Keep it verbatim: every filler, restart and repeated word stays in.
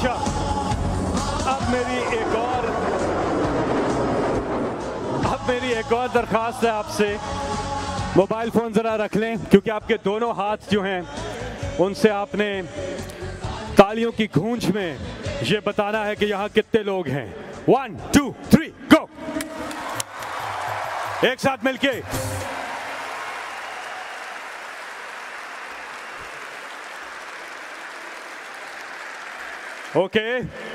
अच्छा, अब मेरी एक और अब मेरी एक और दरख्वास्त है आपसे, मोबाइल फ़ोन ज़रा रख लें, क्योंकि आपके दोनों हाथ जो हैं उनसे आपने तालियों की गूंज में ये बताना है कि यहाँ कितने लोग हैं। वन टू थ्री गो, एक साथ मिलके। Okay okay.